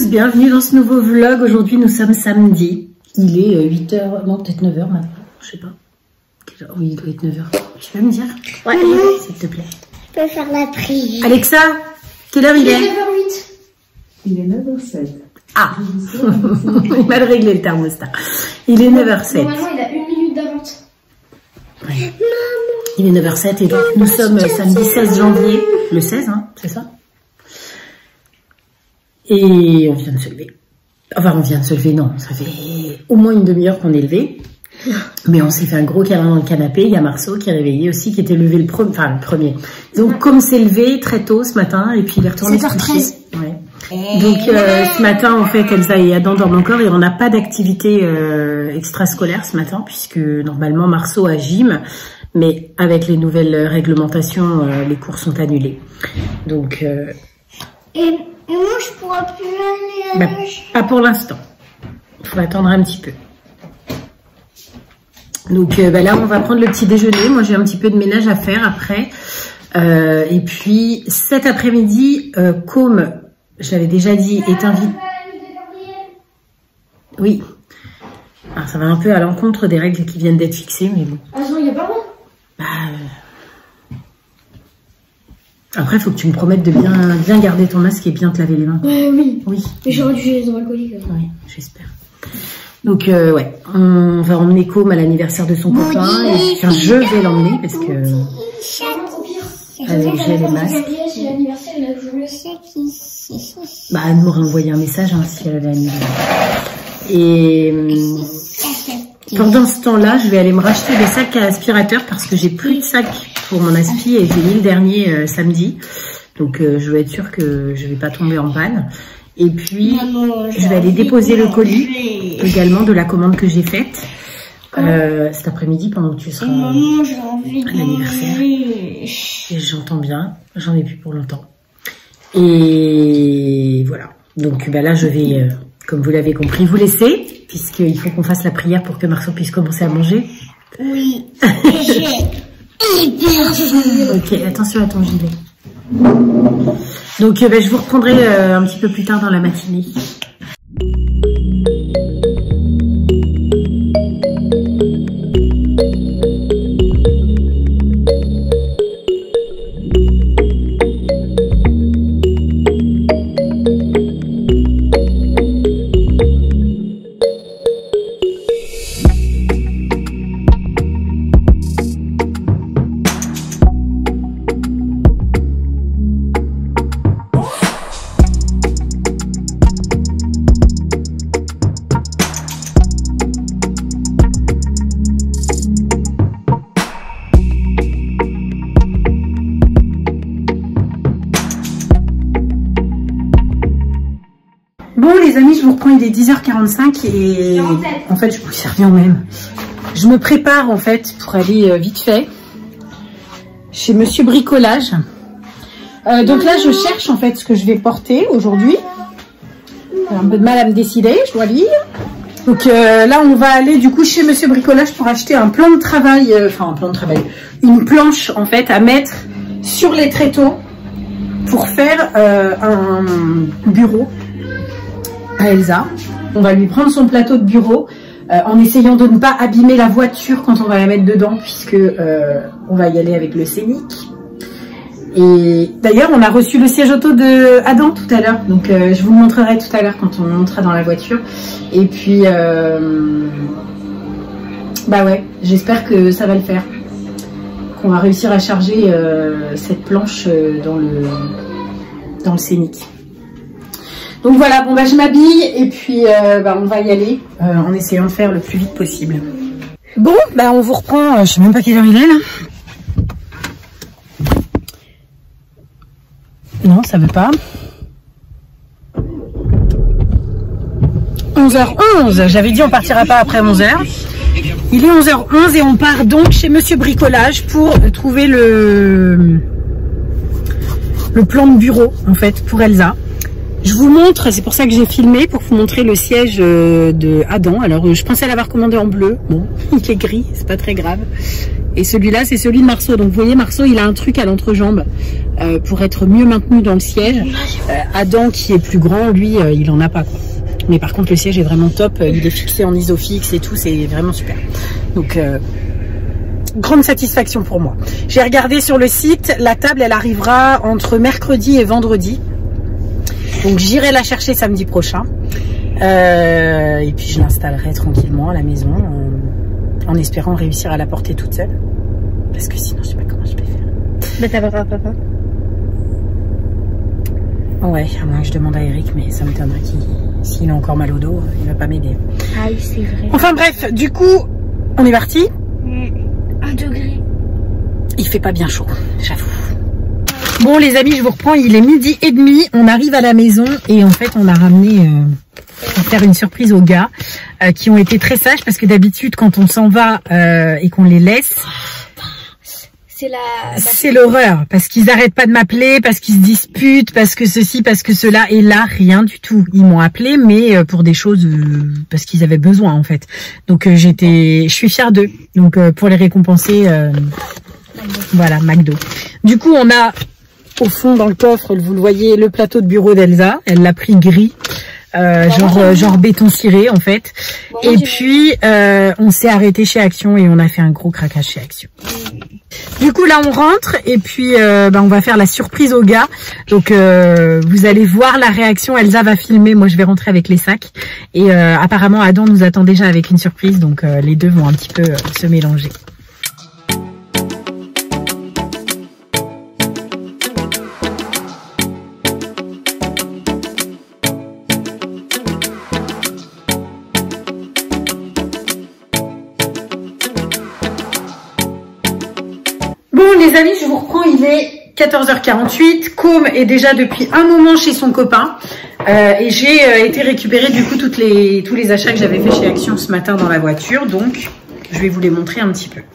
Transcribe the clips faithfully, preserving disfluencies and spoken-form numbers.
bienvenue dans ce nouveau vlog. Aujourd'hui nous sommes samedi. Il est huit heures, non peut-être neuf heures maintenant, je sais pas. Oui, il doit être neuf heures. Tu peux me dire? Ouais, s'il te plaît. Je peux faire la prière. Alexa, quelle heure il est? neuf heures huit. Il est neuf heures sept. Ah, il m'a réglé le thermostat. Il est neuf heures sept. Normalement, il a une minute d'avance. Ouais. Il est neuf heures sept et donc nous sommes samedi seize janvier. Le seize, hein, c'est ça? Et on vient de se lever. Enfin, on vient de se lever, non. Ça fait au moins une demi-heure qu'on est levé. Mais on s'est fait un gros câlin dans le canapé. Il y a Marceau qui est réveillé aussi, qui était levé le premier. Enfin, le premier. Donc, comme c'est levé très tôt ce matin, et puis il est retourné se coucher. Ouais. Donc, euh, ce matin, en fait, Elsa et Adam dorment encore et on n'a pas d'activité euh, extrascolaire ce matin, puisque normalement, Marceau a gym. Mais avec les nouvelles réglementations, euh, les cours sont annulés. Donc... Euh, et, et moi, je pourrais plus aller à bah, la... pas pour l'instant. Il faut attendre un petit peu. Donc euh, bah là, on va prendre le petit déjeuner. Moi, j'ai un petit peu de ménage à faire après. Euh, et puis, cet après-midi, euh, comme je l'avais déjà dit, est invité... Oui. Alors, ça va un peu à l'encontre des règles qui viennent d'être fixées, mais bon. Ah non, il n'y a pas moi. Bah... Euh... Après, il faut que tu me promettes de bien, bien garder ton masque et bien te laver les mains. Euh, oui. Oui. Mais j'aurais dû les alcooliques. Oui, j'espère. Donc, euh, ouais, on va emmener Com à l'anniversaire de son copain. Et enfin, je vais l'emmener parce que... Avec j'ai les masques. Bah, elle m'aurait envoyé un message hein, si elle avait l'anniversaire. Et... Pendant ce temps-là, je vais aller me racheter des sacs à aspirateur parce que j'ai plus de sacs pour mon aspi et j'ai mis le dernier euh, samedi. Donc, euh, je veux être sûre que je vais pas tomber en panne. Et puis, Maman, je vais aller déposer le colis également de la commande que j'ai faite euh, cet après-midi pendant que tu seras Maman, j'ai envie à l'anniversaire. Et j'entends bien, j'en ai plus pour longtemps. Et voilà. Donc bah là, je vais, euh, comme vous l'avez compris, vous laisser. Puisqu'il faut qu'on fasse la prière pour que Marceau puisse commencer à manger. Oui. J'ai hyper faim. Ok, attention à ton gilet. Donc euh, bah, je vous reprendrai euh, un petit peu plus tard dans la matinée. Bon les amis, je vous reprends, il est dix heures quarante-cinq et en fait je vous reviens même. Je me prépare en fait pour aller euh, vite fait chez Monsieur Bricolage. Euh, donc là je cherche en fait ce que je vais porter aujourd'hui. J'ai un peu de mal à me décider, je dois lire. Donc euh, là on va aller du coup chez Monsieur Bricolage pour acheter un plan de travail, euh, enfin un plan de travail, une planche en fait à mettre sur les tréteaux pour faire euh, un bureau à Elsa. On va lui prendre son plateau de bureau euh, en essayant de ne pas abîmer la voiture quand on va la mettre dedans puisque euh, on va y aller avec le Scénic. Et d'ailleurs on a reçu le siège auto de Adam tout à l'heure, donc euh, je vous le montrerai tout à l'heure quand on montera dans la voiture. Et puis euh, bah ouais, j'espère que ça va le faire, qu'on va réussir à charger euh, cette planche dans le dans le Scénic. Donc voilà, bon bah je m'habille et puis euh, bah, on va y aller euh, en essayant de faire le plus vite possible. Bon, bah on vous reprend, euh, je sais même pas quelle heure il est là. Non, ça veut pas. onze heures onze, j'avais dit on partira pas après onze heures. Il est onze heures onze et on part donc chez Monsieur Bricolage pour trouver le, le plan de bureau en fait pour Elsa. Je vous montre, c'est pour ça que j'ai filmé, pour vous montrer le siège de Adam. Alors je pensais l'avoir commandé en bleu, bon, il est gris, c'est pas très grave. Et celui-là, c'est celui de Marceau. Donc vous voyez, Marceau, il a un truc à l'entrejambe euh, pour être mieux maintenu dans le siège. Euh, Adam, qui est plus grand, lui, euh, il en a pas, quoi. Mais par contre, le siège est vraiment top. Il est fixé en isofix et tout, c'est vraiment super. Donc, euh, grande satisfaction pour moi. J'ai regardé sur le site, la table, elle arrivera entre mercredi et vendredi. Donc j'irai la chercher samedi prochain. Euh, et puis je l'installerai tranquillement à la maison. Euh, en espérant réussir à la porter toute seule. Parce que sinon, je sais pas comment je vais faire. Mais t'as pas papa. Ouais, à moins que je demande à Eric, mais ça m'étonnerait qu'il, s'il a encore mal au dos, il va pas m'aider. Ah oui, c'est vrai. Enfin bref, du coup, on est parti. Un degré. Il fait pas bien chaud, j'avoue. Bon les amis, je vous reprends, il est midi et demi, on arrive à la maison et en fait on a ramené... Euh... pour faire une surprise aux gars euh, qui ont été très sages parce que d'habitude quand on s'en va euh, et qu'on les laisse, c'est la c'est l'horreur parce qu'ils arrêtent pas de m'appeler, parce qu'ils se disputent, parce que ceci, parce que cela, et là rien du tout. Ils m'ont appelé mais euh, pour des choses euh, parce qu'ils avaient besoin en fait. Donc euh, j'étais, je suis fière d'eux. Donc euh, pour les récompenser, euh, voilà, McDo. Du coup on a au fond dans le coffre, vous le voyez, le plateau de bureau d'Elsa. Elle l'a pris gris. Euh, genre euh, genre béton ciré en fait. Bon, et puis euh, on s'est arrêté chez Action et on a fait un gros craquage chez Action. Du coup là on rentre et puis euh, bah, on va faire la surprise aux gars. Donc euh, vous allez voir la réaction. Elsa va filmer, moi je vais rentrer avec les sacs. Et euh, apparemment Adam nous attend déjà avec une surprise. Donc euh, les deux vont un petit peu euh, se mélanger. Bon les amis, je vous reprends, il est quatorze heures quarante-huit, Com est déjà depuis un moment chez son copain euh, et j'ai euh, été récupérer du coup toutes les, tous les achats que j'avais fait chez Action ce matin dans la voiture, donc je vais vous les montrer un petit peu.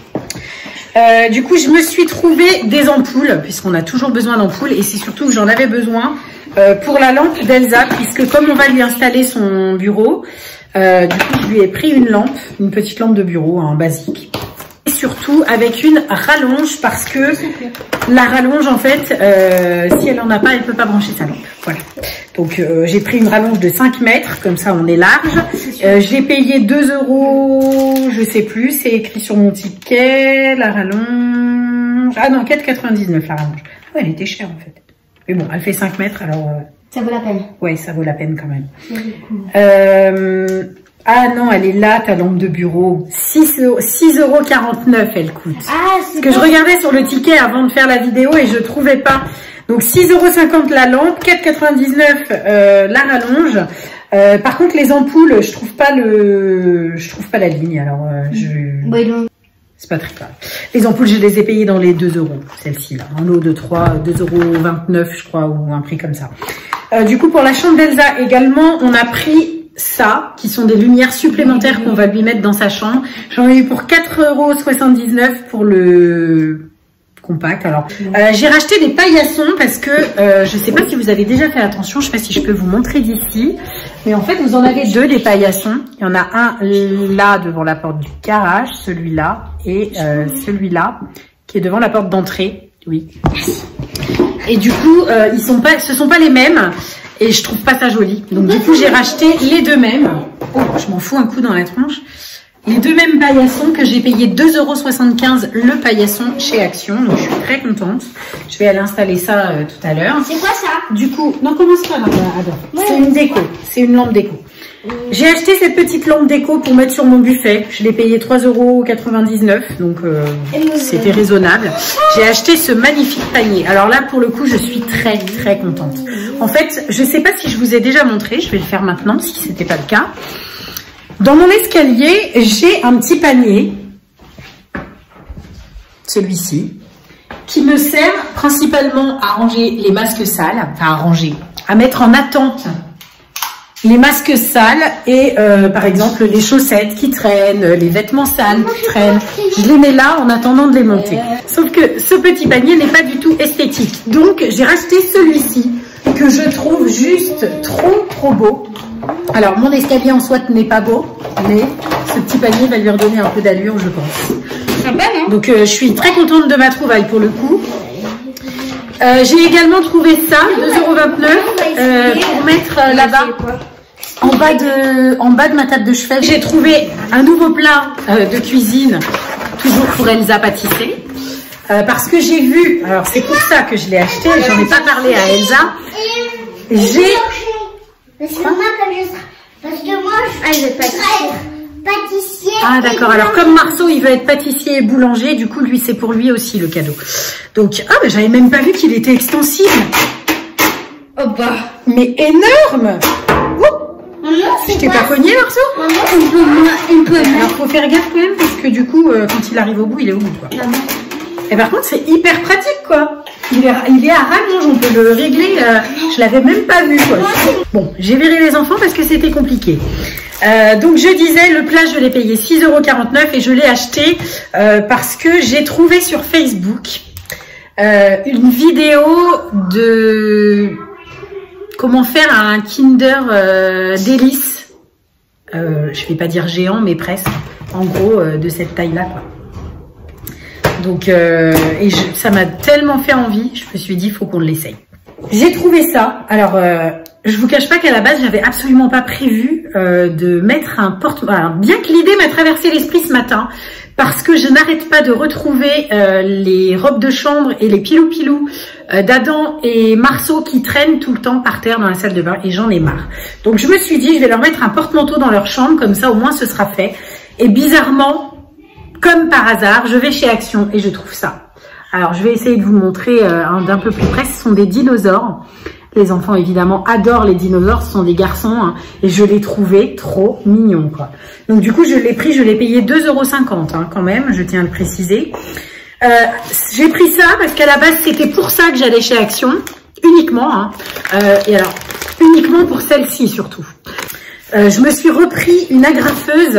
Euh, du coup je me suis trouvé des ampoules, puisqu'on a toujours besoin d'ampoules et c'est surtout que j'en avais besoin euh, pour la lampe d'Elsa, puisque comme on va lui installer son bureau, euh, du coup je lui ai pris une lampe, une petite lampe de bureau, hein, basique. Surtout avec une rallonge parce que la rallonge en fait euh, si elle en a pas elle peut pas brancher sa lampe, voilà. Donc euh, j'ai pris une rallonge de cinq mètres, comme ça on est large. euh, j'ai payé deux euros je sais plus, c'est écrit sur mon ticket, la rallonge, ah non quatre quatre-vingt-dix-neuf la rallonge. Ouais, elle était chère en fait, mais bon elle fait cinq mètres alors euh... ça vaut la peine. Ouais, ça vaut la peine quand même. euh, Ah non, elle est là, ta lampe de bureau. six euros quarante-neuf, elle coûte. Ah, c'est que je regardais sur le ticket avant de faire la vidéo et je trouvais pas. Donc six euros cinquante la lampe, quatre quatre-vingt-dix-neuf euh, la rallonge. Euh, par contre, les ampoules, je trouve pas le, je trouve pas la ligne. Alors, euh, je. Oui, non. C'est pas très grave. Les ampoules, je les ai payées dans les deux euros, celle-ci là, en lot de trois, deux euros vingt-neuf, je crois, ou un prix comme ça. Euh, du coup, pour la chambre d'Elsa également, on a pris ça, qui sont des lumières supplémentaires qu'on va lui mettre dans sa chambre. J'en ai eu pour quatre euros soixante-dix-neuf pour le compact. Alors, euh, j'ai racheté des paillassons parce que euh, je sais pas si vous avez déjà fait attention, je sais pas si je peux vous montrer d'ici, mais en fait, vous en avez deux des paillassons. Il y en a un là devant la porte du garage, celui-là, et euh, celui-là qui est devant la porte d'entrée. Oui. Et du coup, euh, ils sont pas, ce sont pas les mêmes. Et je trouve pas ça joli. Donc du coup, j'ai racheté les deux mêmes. Oh, je m'en fous un coup dans la tronche. Les deux mêmes paillassons que j'ai payé deux euros soixante-quinze le paillasson chez Action. Donc je suis très contente. Je vais aller installer ça euh, tout à l'heure. C'est quoi ça? Du coup, non, commence pas, Adam. Ouais. C'est une déco. C'est une lampe déco. J'ai acheté cette petite lampe déco pour mettre sur mon buffet. Je l'ai payé trois euros quatre-vingt-dix-neuf, donc euh, c'était raisonnable. J'ai acheté ce magnifique panier. Alors là, pour le coup, je suis très très contente. En fait, je sais pas si je vous ai déjà montré, je vais le faire maintenant si c'était pas le cas. Dans mon escalier, j'ai un petit panier, celui-ci, qui me sert principalement à ranger les masques sales, enfin à ranger, à mettre en attente les masques sales et euh, par exemple les chaussettes qui traînent, les vêtements sales qui traînent. Je les mets là en attendant de les monter. Sauf que ce petit panier n'est pas du tout esthétique. Donc j'ai racheté celui-ci que je trouve juste trop trop beau. Alors mon escalier en soi n'est pas beau, mais ce petit panier va lui redonner un peu d'allure, je pense. Sympa, non? Donc euh, je suis très contente de ma trouvaille pour le coup. Euh, J'ai également trouvé ça, deux euros vingt-neuf, euh, pour mettre euh, là-bas, en bas de, en bas de ma table de chevet. J'ai trouvé un nouveau plat euh, de cuisine, toujours pour Elsa pâtisserie. Euh, parce que j'ai vu, alors c'est pour ça que je l'ai acheté, j'en ai pas parlé à Elsa. J'ai... Parce que moi, comme je serai... Parce que moi, je, ah, je vais pâtissier. pâtissier. Ah d'accord, alors comme Marceau, il veut être pâtissier et boulanger, du coup, lui, c'est pour lui aussi le cadeau. Donc, ah, mais j'avais même pas vu qu'il était extensible. Oh bah. Mais énorme. Maman, Je t'ai pas cogné, Marceau? Maman, un peu moins, un peu moins. Alors, faut faire gaffe quand même, parce que du coup, euh, quand il arrive au bout, il est au bout, quoi. Maman. Et par contre, c'est hyper pratique, quoi. Il est, il est à rallonge, on peut le régler. Euh, je l'avais même pas vu, quoi. Bon, j'ai viré les enfants parce que c'était compliqué. Euh, donc, je disais, le plat, je l'ai payé six euros quarante-neuf et je l'ai acheté euh, parce que j'ai trouvé sur Facebook euh, une vidéo de comment faire un Kinder euh, délice. Euh, je vais pas dire géant, mais presque. En gros, euh, de cette taille-là, quoi. Donc, euh, et je, ça m'a tellement fait envie, je me suis dit, il faut qu'on l'essaye. J'ai trouvé ça. Alors, euh, je vous cache pas qu'à la base, j'avais absolument pas prévu euh, de mettre un porte-monnaie. Bien que l'idée m'a traversé l'esprit ce matin, parce que je n'arrête pas de retrouver euh, les robes de chambre et les pilou-pilou euh, d'Adam et Marceau qui traînent tout le temps par terre dans la salle de bain, et j'en ai marre. Donc, je me suis dit, je vais leur mettre un porte-manteau dans leur chambre, comme ça, au moins, ce sera fait. Et bizarrement, comme par hasard, je vais chez Action et je trouve ça. Alors, je vais essayer de vous montrer euh, d'un peu plus près. Ce sont des dinosaures. Les enfants, évidemment, adorent les dinosaures. Ce sont des garçons. Hein, et je l'ai trouvé trop mignon, quoi. Donc, du coup, je l'ai pris. Je l'ai payé deux euros cinquante, hein, quand même. Je tiens à le préciser. Euh, J'ai pris ça parce qu'à la base, c'était pour ça que j'allais chez Action. Uniquement. Hein. Euh, et alors, uniquement pour celle-ci, surtout. Euh, je me suis repris une agrafeuse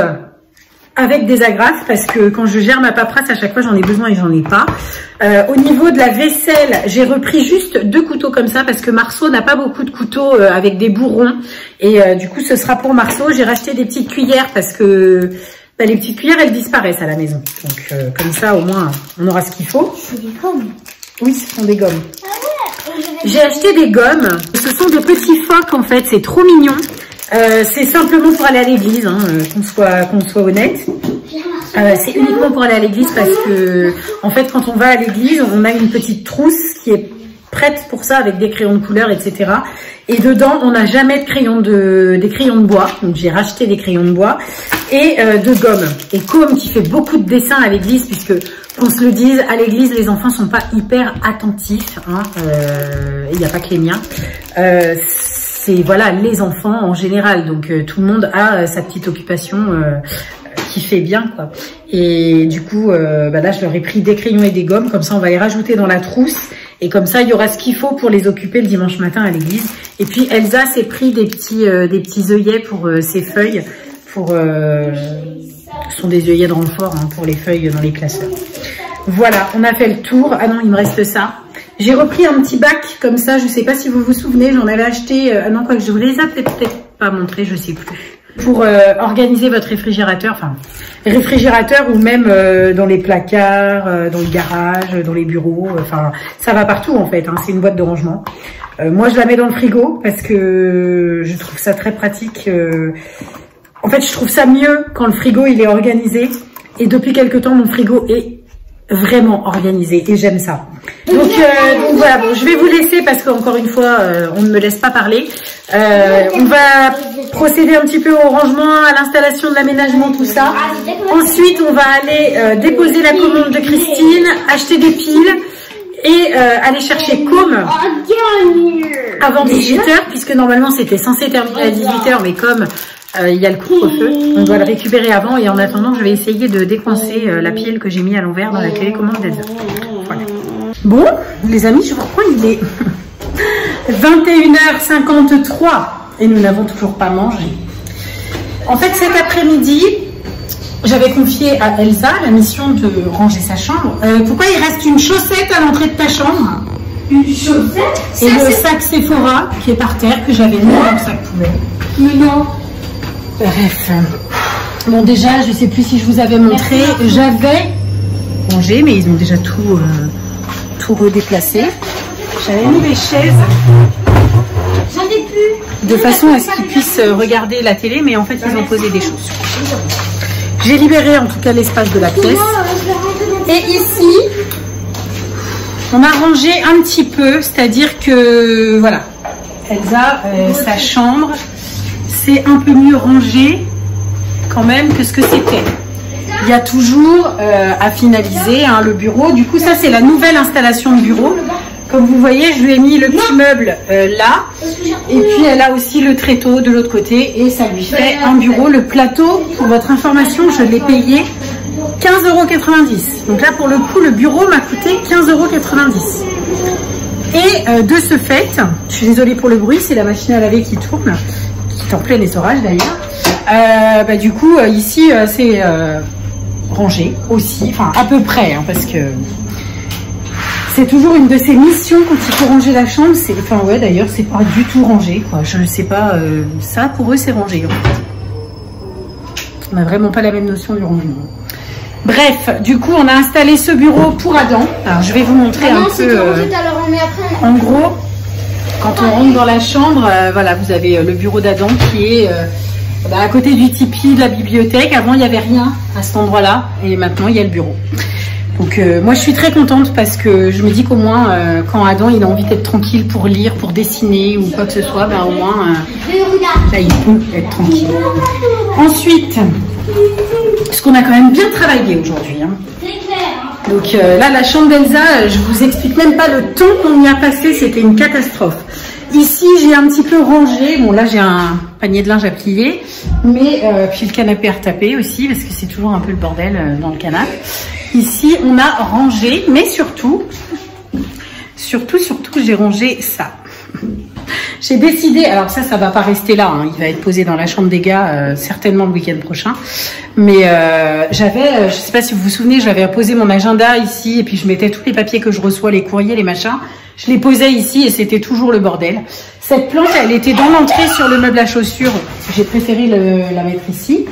avec des agrafes, parce que quand je gère ma paperasse, à chaque fois, j'en ai besoin et j'en ai pas. Euh, au niveau de la vaisselle, j'ai repris juste deux couteaux comme ça, parce que Marceau n'a pas beaucoup de couteaux euh, avec des bourrons. Et euh, du coup, ce sera pour Marceau. J'ai racheté des petites cuillères, parce que bah, les petites cuillères, elles disparaissent à la maison. Donc, euh, comme ça, au moins, on aura ce qu'il faut. C'est des gommes. Oui, ce sont des gommes. Ah ouais. J'ai acheté des gommes. Ce sont des petits phoques, en fait. C'est trop mignon. Euh, c'est simplement pour aller à l'église, hein, qu'on soit, qu'on soit honnête. Euh, c'est uniquement pour aller à l'église parce que, en fait, quand on va à l'église, on a une petite trousse qui est prête pour ça avec des crayons de couleur, et cetera. Et dedans, on n'a jamais de crayons de, des crayons de bois. Donc, j'ai racheté des crayons de bois et euh, de gomme. Et comme qui fait beaucoup de dessins à l'église, puisque, qu'on se le dise, à l'église, les enfants sont pas hyper attentifs. Hein, euh, il n'y a pas que les miens. Euh, c'est voilà les enfants en général, donc euh, tout le monde a euh, sa petite occupation euh, qui fait bien, quoi. Et du coup, euh, bah là, je leur ai pris des crayons et des gommes, comme ça on va les rajouter dans la trousse, et comme ça il y aura ce qu'il faut pour les occuper le dimanche matin à l'église. Et puis Elsa s'est pris des petits euh, des petits œillets pour euh, ses feuilles, pour euh, ce sont des œillets de renfort, hein, pour les feuilles dans les classeurs. Voilà, on a fait le tour. Ah non, il me reste ça. J'ai repris un petit bac comme ça, je sais pas si vous vous souvenez, j'en avais acheté, euh, non quoi que je vous les ai peut-être pas montré, je sais plus. Pour euh, organiser votre réfrigérateur, enfin réfrigérateur ou même euh, dans les placards, euh, dans le garage, dans les bureaux, enfin euh, ça va partout en fait, hein, c'est une boîte de rangement. Euh, moi je la mets dans le frigo parce que je trouve ça très pratique. Euh, en fait je trouve ça mieux quand le frigo il est organisé, et depuis quelque temps mon frigo est vraiment organisé et j'aime ça. Donc, euh, donc voilà, bon, je vais vous laisser parce qu'encore une fois, euh, on ne me laisse pas parler. Euh, on va procéder un petit peu au rangement, à l'installation de l'aménagement, tout ça. Ensuite, on va aller euh, déposer la commande de Christine, acheter des piles et euh, aller chercher Com avant dix-huit heures, puisque normalement c'était censé terminer à dix-huit heures, mais comme Euh, il y a le couvre-feu, on doit le récupérer avant, et en attendant je vais essayer de décoincer euh, la pile que j'ai mis à l'envers dans la télécommande d'Elsa. Voilà. Bon les amis, je vous crois il est vingt et une heures cinquante-trois et nous n'avons toujours pas mangé. En fait cet après-midi j'avais confié à Elsa la mission de ranger sa chambre. Euh, pourquoi il reste une chaussette à l'entrée de ta chambre? Une chaussette. Et le sac Sephora qui est par terre, que j'avais mis dans le sac poubelle. Mais non. Bref. Bon, déjà, je sais plus si je vous avais montré. J'avais rangé, mais ils ont déjà tout, euh, tout redéplacé. J'avais mis les chaises. J'en ai plus. De façon à ce qu'ils puissent regarder la télé, mais en fait, ils ont posé des choses. J'ai libéré en tout cas l'espace de la pièce. Et ici, on a rangé un petit peu, c'est-à-dire que, voilà, Elsa, euh, sa chambre, c'est un peu mieux rangé quand même que ce que c'était. Il y a toujours euh, à finaliser hein, le bureau. Du coup, ça, c'est la nouvelle installation de bureau. Comme vous voyez, je lui ai mis le petit meuble euh, là. Et puis, elle a aussi le tréteau de l'autre côté. Et ça lui fait un bureau. Le plateau, pour votre information, je l'ai payé quinze euros quatre-vingt-dix. Donc là, pour le coup, le bureau m'a coûté quinze euros quatre-vingt-dix. Et euh, de ce fait, je suis désolée pour le bruit, c'est la machine à laver qui tourne, qui est en plein essorage d'ailleurs. Euh, bah, du coup, euh, ici, euh, c'est euh, rangé aussi, enfin à peu près, hein, parce que c'est toujours une de ces missions quand il faut ranger la chambre. C'est, enfin ouais, d'ailleurs, c'est pas du tout rangé, quoi. Je ne sais pas, euh, ça pour eux c'est rangé. En fait. On n'a vraiment pas la même notion du rangement. Bref, du coup, on a installé ce bureau pour Adam. Alors, je vais vous montrer ah non, un peu. Euh, rangé, alors on met après. En gros, quand on rentre dans la chambre, euh, voilà, vous avez euh, le bureau d'Adam qui est euh, bah, à côté du tipi, de la bibliothèque. Avant, il n'y avait rien à cet endroit-là, et maintenant, il y a le bureau. Donc, euh, moi, je suis très contente parce que je me dis qu'au moins, euh, quand Adam, il a envie d'être tranquille pour lire, pour dessiner ou quoi que ce soit, ben, au moins, euh, là, il peut être tranquille. Ensuite, ce qu'on a quand même bien travaillé aujourd'hui. Hein. Donc euh, là, la chambre d'Elsa, je vous explique même pas le temps qu'on y a passé, c'était une catastrophe. Ici, j'ai un petit peu rangé. Bon, là, j'ai un panier de linge à plier, mais euh, puis le canapé à retaper aussi, parce que c'est toujours un peu le bordel euh, dans le canapé. Ici, on a rangé, mais surtout, surtout, surtout, j'ai rangé ça. J'ai décidé, alors ça, ça va pas rester là, hein, il va être posé dans la chambre des gars, euh, certainement le week-end prochain. Mais euh, j'avais, euh, je sais pas si vous vous souvenez, j'avais posé mon agenda ici et puis je mettais tous les papiers que je reçois, les courriers, les machins. Je les posais ici et c'était toujours le bordel. Cette plante, elle était dans l'entrée sur le meuble à chaussures. J'ai préféré le, la mettre ici.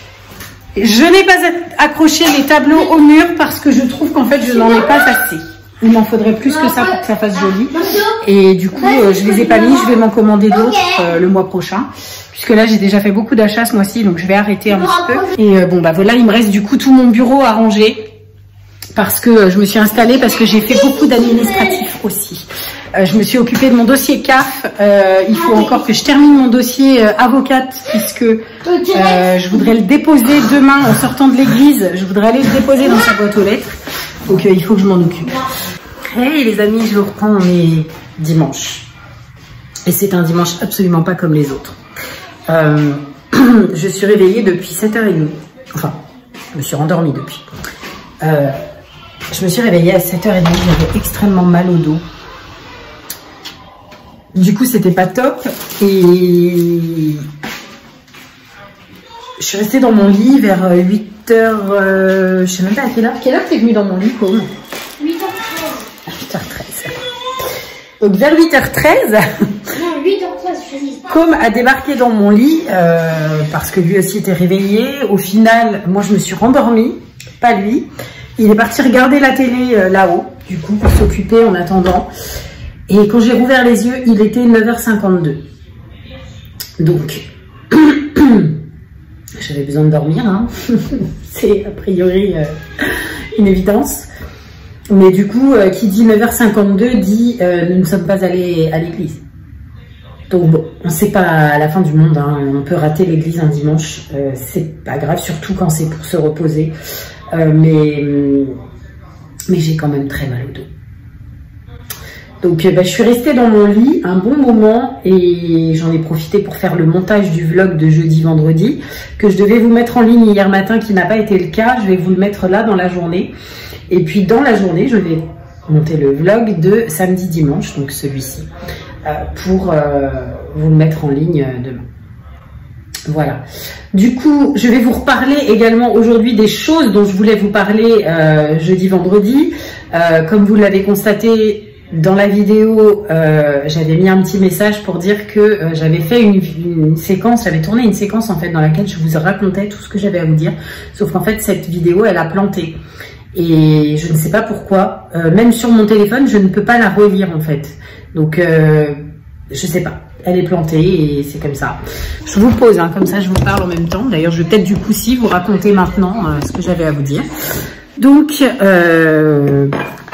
Je n'ai pas accroché les tableaux au mur parce que je trouve qu'en fait, je n'en ai pas assez. Il m'en faudrait plus que ça pour que ça fasse joli. Et du coup, euh, je les ai pas mis. Je vais m'en commander d'autres euh, le mois prochain. Puisque là, j'ai déjà fait beaucoup d'achats ce mois-ci. Donc, je vais arrêter un petit peu. Et euh, bon, bah voilà, il me reste du coup tout mon bureau à ranger. Parce que euh, je me suis installée, parce que j'ai fait beaucoup d'administratifs aussi. Euh, je me suis occupée de mon dossier C A F. Euh, il faut encore que je termine mon dossier euh, avocate. Puisque euh, je voudrais le déposer demain en sortant de l'église. Je voudrais aller le déposer dans sa boîte aux lettres. Donc euh, il faut que je m'en occupe. Hey les amis, je vous reprends, on est dimanche. Et c'est un dimanche absolument pas comme les autres. Euh, je suis réveillée depuis sept heures trente. Enfin, je me suis rendormie depuis. Euh, je me suis réveillée à sept heures trente, j'avais extrêmement mal au dos. Du coup, c'était pas top. Et je suis restée dans mon lit vers huit heures, euh, je sais même pas à quelle heure. Quelle heure t'es venue dans mon lit, Côme? huit heures treize. huit heures treize. Donc vers huit heures treize, non, huit heures treize, je dis. Côme a débarqué dans mon lit euh, parce que lui aussi était réveillé. Au final, moi je me suis rendormie, pas lui. Il est parti regarder la télé euh, là-haut, du coup, pour s'occuper en attendant. Et quand j'ai rouvert les yeux, il était neuf heures cinquante-deux. Donc, j'avais besoin de dormir, hein. C'est a priori euh, une évidence. Mais du coup, euh, qui dit neuf heures cinquante-deux dit euh, nous ne sommes pas allés à l'église. Donc bon, c'est pas la fin du monde, hein. On peut rater l'église un dimanche, euh, c'est pas grave, surtout quand c'est pour se reposer. Euh, mais mais j'ai quand même très mal au dos. Donc euh, bah, je suis restée dans mon lit un bon moment et j'en ai profité pour faire le montage du vlog de jeudi-vendredi que je devais vous mettre en ligne hier matin, qui n'a pas été le cas. Je vais vous le mettre là dans la journée. Et puis dans la journée, je vais monter le vlog de samedi-dimanche, donc celui-ci, euh, pour euh, vous le mettre en ligne euh, demain. Voilà. Du coup, je vais vous reparler également aujourd'hui des choses dont je voulais vous parler euh, jeudi-vendredi. Euh, comme vous l'avez constaté, Dans la vidéo, euh, j'avais mis un petit message pour dire que euh, j'avais fait une, une séquence, j'avais tourné une séquence en fait dans laquelle je vous racontais tout ce que j'avais à vous dire. Sauf qu'en fait, cette vidéo, elle a planté. Et je ne sais pas pourquoi. Euh, même sur mon téléphone, je ne peux pas la relire en fait. Donc, euh, je sais pas. Elle est plantée et c'est comme ça. Je vous pose, hein, comme ça je vous parle en même temps. D'ailleurs, je vais peut-être du coup si vous raconter maintenant euh, ce que j'avais à vous dire. Donc, euh,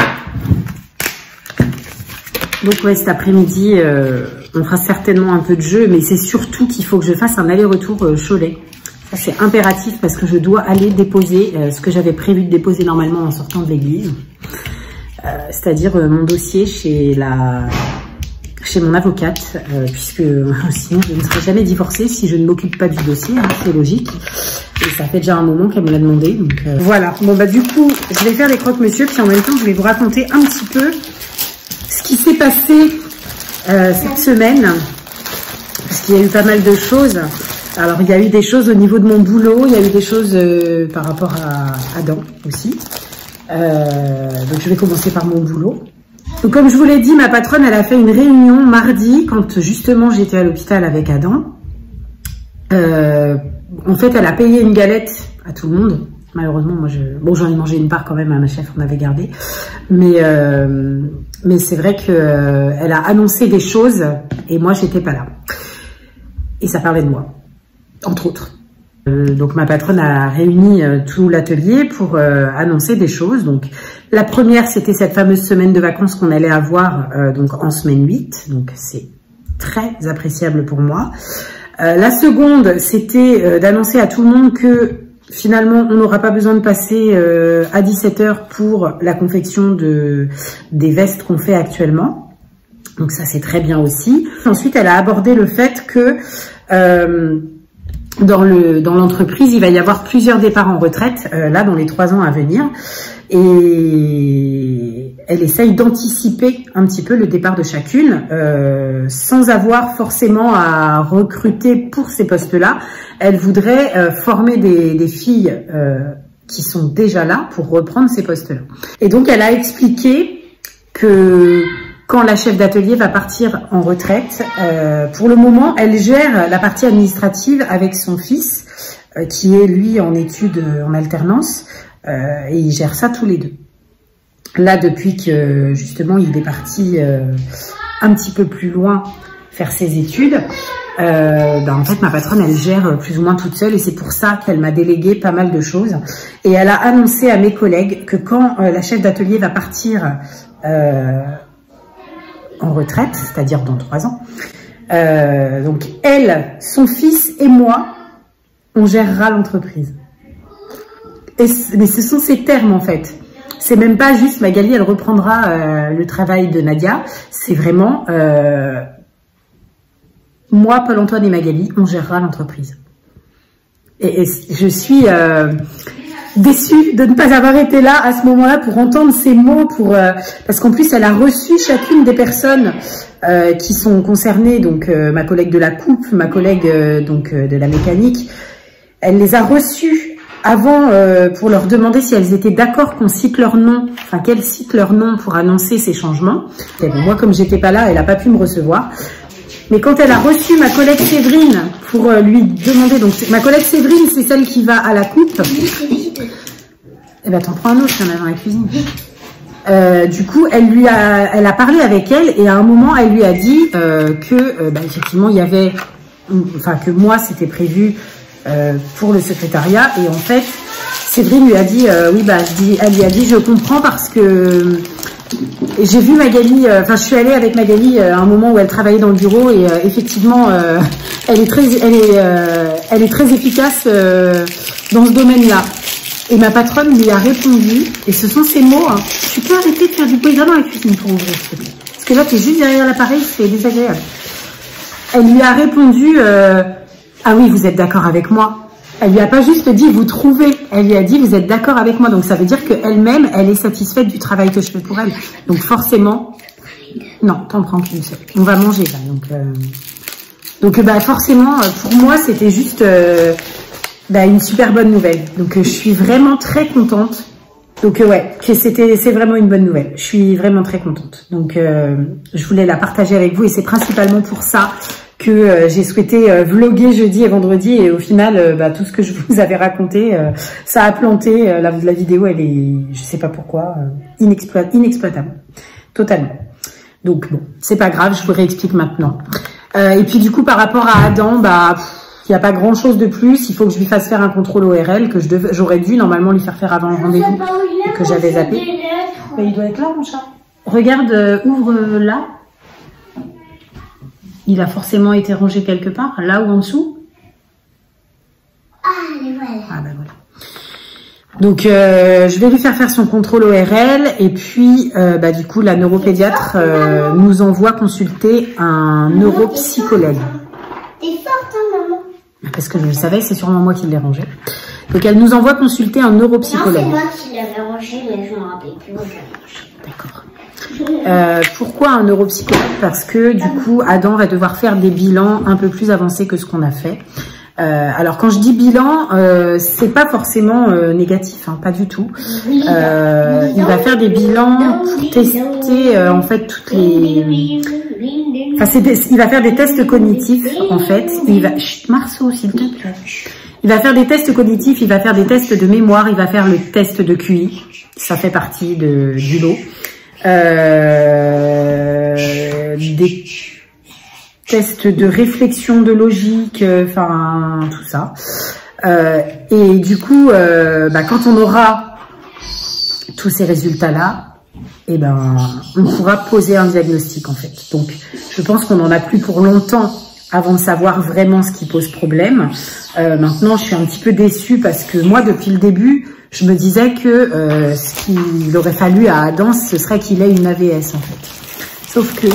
donc ouais, cet après-midi, euh, on fera certainement un peu de jeu, mais c'est surtout qu'il faut que je fasse un aller-retour euh, Cholet. Ça c'est impératif parce que je dois aller déposer euh, ce que j'avais prévu de déposer normalement en sortant de l'église. Euh, C'est-à-dire euh, mon dossier chez la... chez mon avocate, euh, puisque sinon je ne serai jamais divorcée si je ne m'occupe pas du dossier, hein, c'est logique. Et ça fait déjà un moment qu'elle me l'a demandé. Donc euh, voilà, bon bah du coup, je vais faire les croque-monsieur, puis en même temps je vais vous raconter un petit peu ce qui s'est passé euh, cette semaine, parce qu'il y a eu pas mal de choses. Alors il y a eu des choses au niveau de mon boulot, il y a eu des choses euh, par rapport à Adam aussi. Euh, donc je vais commencer par mon boulot. Donc, comme je vous l'ai dit, ma patronne, elle a fait une réunion mardi quand justement j'étais à l'hôpital avec Adam. Euh, en fait, elle a payé une galette à tout le monde. Malheureusement, moi, je, bon, j'en ai mangé une part quand même. À ma chef, on avait gardé. Mais, euh, mais c'est vrai que euh, elle a annoncé des choses et moi, j'étais pas là. Et ça parlait de moi, entre autres. Euh, donc ma patronne a réuni euh, tout l'atelier pour euh, annoncer des choses. Donc la première, c'était cette fameuse semaine de vacances qu'on allait avoir euh, donc en semaine huit. Donc c'est très appréciable pour moi. Euh, la seconde, c'était euh, d'annoncer à tout le monde que finalement on n'aura pas besoin de passer euh, à dix-sept heures pour la confection de des vestes qu'on fait actuellement. Donc ça c'est très bien aussi. Ensuite, elle a abordé le fait que euh, Dans le dans l'entreprise, il va y avoir plusieurs départs en retraite, euh, là, dans les trois ans à venir. Et elle essaye d'anticiper un petit peu le départ de chacune, euh, sans avoir forcément à recruter pour ces postes-là. Elle voudrait euh, former des, des filles euh, qui sont déjà là pour reprendre ces postes-là. Et donc, elle a expliqué que quand la chef d'atelier va partir en retraite, euh, pour le moment, elle gère la partie administrative avec son fils, euh, qui est lui en études euh, en alternance, euh, et ils gèrent ça tous les deux. Là, depuis que justement il est parti euh, un petit peu plus loin faire ses études, euh, ben, en fait ma patronne elle gère plus ou moins toute seule et c'est pour ça qu'elle m'a délégué pas mal de choses. Et elle a annoncé à mes collègues que quand euh, la chef d'atelier va partir euh, en retraite, c'est-à-dire dans trois ans. Euh, donc elle, son fils et moi, on gérera l'entreprise. Et mais ce sont ces termes en fait. C'est même pas juste Magali, elle reprendra euh, le travail de Nadia. C'est vraiment euh, moi, Paul-Antoine et Magali, on gérera l'entreprise. Et, et je suis euh, déçue de ne pas avoir été là à ce moment-là pour entendre ces mots, pour euh, parce qu'en plus elle a reçu chacune des personnes euh, qui sont concernées, donc euh, ma collègue de la coupe, ma collègue euh, donc euh, de la mécanique, elle les a reçues avant euh, pour leur demander si elles étaient d'accord qu'on cite leur nom, enfin qu'elles citent leur nom pour annoncer ces changements. Et bon, moi comme j'étais pas là, elle n'a pas pu me recevoir. Mais quand elle a reçu ma collègue Séverine pour euh, lui demander, donc ma collègue Séverine, c'est celle qui va à la coupe. Eh ben t'en prends un autre, il y en a dans la cuisine. Euh, du coup, elle lui a, elle a parlé avec elle et à un moment, elle lui a dit euh, que, euh, bah, effectivement, il y avait, enfin que moi, c'était prévu euh, pour le secrétariat et en fait, Séverine lui a dit, euh, oui, bah, je dis, elle lui a dit, je comprends parce que j'ai vu Magali, enfin euh, je suis allée avec Magali euh, à un moment où elle travaillait dans le bureau et euh, effectivement euh, elle est très elle est euh, elle est très efficace euh, dans ce domaine-là. Et ma patronne lui a répondu, et ce sont ces mots, hein, tu peux arrêter de faire du bruit dans la cuisine pour ouvrir, s'il te plaît. Parce que là tu es juste derrière l'appareil, c'est désagréable. Elle lui a répondu euh, ah oui, vous êtes d'accord avec moi. Elle lui a pas juste dit vous trouvez, elle lui a dit vous êtes d'accord avec moi. Donc ça veut dire qu'elle-même, elle est satisfaite du travail que je fais pour elle. Donc forcément, non, t'en prends qu'une seule. On va manger là. Donc, euh... donc bah forcément, pour moi, c'était juste euh, bah, une super bonne nouvelle. Donc je suis vraiment très contente Donc euh, ouais, c'était c'est vraiment une bonne nouvelle. Je suis vraiment très contente. Donc euh, je voulais la partager avec vous et c'est principalement pour ça que euh, j'ai souhaité euh, vlogger jeudi et vendredi et au final euh, bah, tout ce que je vous avais raconté euh, ça a planté. Euh, la, la vidéo elle est, je sais pas pourquoi, euh, inexploit, inexploitable, totalement. Donc bon, c'est pas grave, je vous réexplique maintenant. Euh, et puis du coup par rapport à Adam, bah il n'y a pas grand chose de plus. Il faut que je lui fasse faire un contrôle O R L que je j'aurais dû normalement lui faire faire avant le rendez-vous et que j'avais zappé. Mais il doit être là mon chat. Regarde, euh, ouvre euh, là. Il a forcément été rangé quelque part, là ou en dessous. Ah, et voilà. Ah ben voilà. Donc euh, je vais lui faire faire son contrôle O R L et puis euh, bah, du coup la neuropédiatre euh, nous envoie consulter un neuropsychologue. T'es forte hein maman? Parce que je le savais, c'est sûrement moi qui l'ai rangé. Donc elle nous envoie consulter un neuropsychologue. Non, c'est moi qui l'avais rangé, mais je me rappelle plus où je l'avais rangé. D'accord. Euh, pourquoi un neuropsychologue? Parce que du coup Adam va devoir faire des bilans un peu plus avancés que ce qu'on a fait. Euh, alors quand je dis bilan, euh, c'est pas forcément euh, négatif, hein, pas du tout. Euh, il va faire des bilans pour tester euh, en fait toutes les. Enfin, c'est des... il va faire des tests cognitifs en fait. Il va. Chut, Marceau, s'il te plaît. Il va faire des tests cognitifs, il va faire des tests de mémoire, il va faire le test de Q I. Ça fait partie de du lot. Euh, des tests de réflexion, de logique, enfin euh, tout ça. Euh, et du coup, euh, bah, quand on aura tous ces résultats-là, eh ben, on pourra poser un diagnostic en fait. Donc, je pense qu'on n'en a plus pour longtemps avant de savoir vraiment ce qui pose problème. Euh, maintenant, je suis un petit peu déçue parce que moi, depuis le début, je me disais que euh, ce qu'il aurait fallu à Adam, ce serait qu'il ait une A V S en fait. Sauf que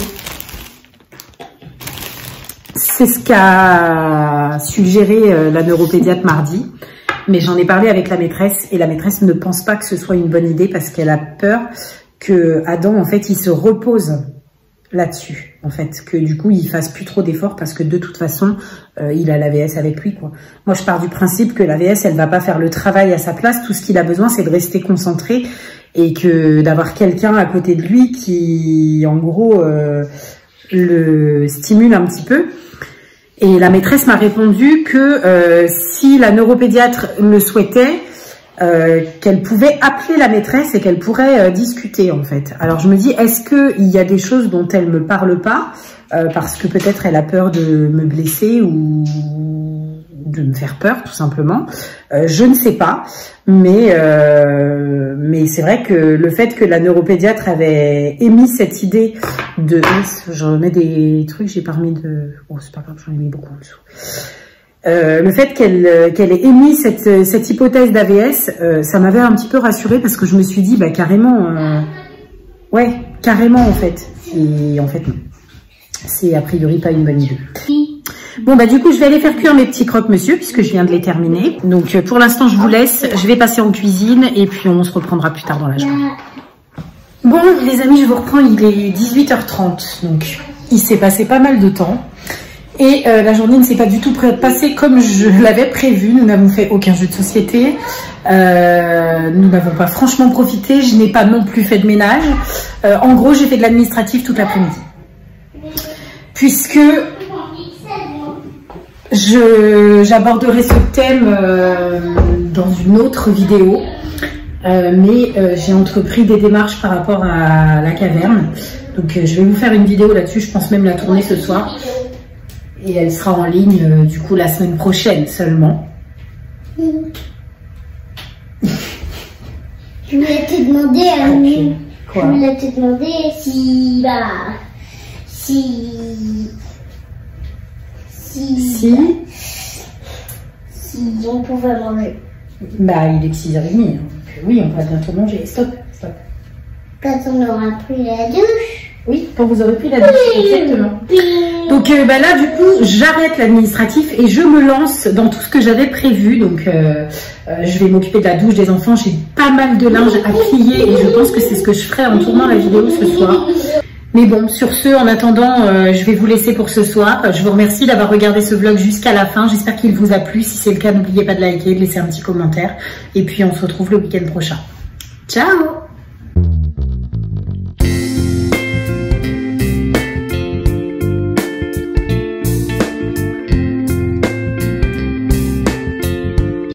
c'est ce qu'a suggéré euh, la neuropédiatre mardi, mais j'en ai parlé avec la maîtresse et la maîtresse ne pense pas que ce soit une bonne idée parce qu'elle a peur que Adam en fait il se repose là-dessus, en fait, que du coup il fasse plus trop d'efforts parce que de toute façon euh, il a l'A V S avec lui quoi. Moi je pars du principe que l'A V S elle va pas faire le travail à sa place, tout ce qu'il a besoin c'est de rester concentré et que d'avoir quelqu'un à côté de lui qui en gros euh, le stimule un petit peu. Et la maîtresse m'a répondu que euh, si la neuropédiatre le souhaitait, Euh, qu'elle pouvait appeler la maîtresse et qu'elle pourrait euh, discuter en fait. Alors je me dis, est-ce qu'il y a des choses dont elle me parle pas euh, parce que peut-être elle a peur de me blesser ou de me faire peur tout simplement. Euh, je ne sais pas, mais euh, mais c'est vrai que le fait que la neuropédiatre avait émis cette idée de, j'en mets des trucs, j'ai pas remis de, oh c'est pas grave, j'en ai mis beaucoup en dessous. Euh, le fait qu'elle qu'elle ait émis cette, cette hypothèse d'A V S, euh, ça m'avait un petit peu rassurée parce que je me suis dit, bah carrément, euh, ouais, carrément en fait. Et en fait, non. C'est a priori pas une bonne idée. Bon, bah du coup, je vais aller faire cuire mes petits croque-monsieur puisque je viens de les terminer. Donc euh, pour l'instant, je vous laisse. Je vais passer en cuisine et puis on se reprendra plus tard dans la journée. Bon, les amis, je vous reprends. Il est dix-huit heures trente. Donc, il s'est passé pas mal de temps. Et euh, la journée ne s'est pas du tout passée comme je l'avais prévu. Nous n'avons fait aucun jeu de société. Euh, nous n'avons pas franchement profité. Je n'ai pas non plus fait de ménage. Euh, en gros, j'ai fait de l'administratif toute l'après-midi. Puisque je j'aborderai ce thème euh, dans une autre vidéo. Euh, mais euh, j'ai entrepris des démarches par rapport à la caverne. Donc euh, je vais vous faire une vidéo là-dessus. Je pense même la tourner ce soir. Et elle sera en ligne, euh, du coup, la semaine prochaine seulement. Je voulais te demander, Ah, okay. Quoi? Je voulais te demander si, bah, si, si, Si, si on pouvait manger. bah, il est six heures trente. Hein. Donc, oui, on va bientôt manger. Stop, stop. Quand on aura pris la douche. Oui, quand vous aurez pris la douche, exactement. Donc euh, bah là, du coup, j'arrête l'administratif et je me lance dans tout ce que j'avais prévu. Donc, euh, euh, je vais m'occuper de la douche des enfants. J'ai pas mal de linge à plier et je pense que c'est ce que je ferai en tournant la vidéo ce soir. Mais bon, sur ce, en attendant, euh, je vais vous laisser pour ce soir. Je vous remercie d'avoir regardé ce vlog jusqu'à la fin. J'espère qu'il vous a plu. Si c'est le cas, n'oubliez pas de liker, de laisser un petit commentaire. Et puis, on se retrouve le week-end prochain. Ciao!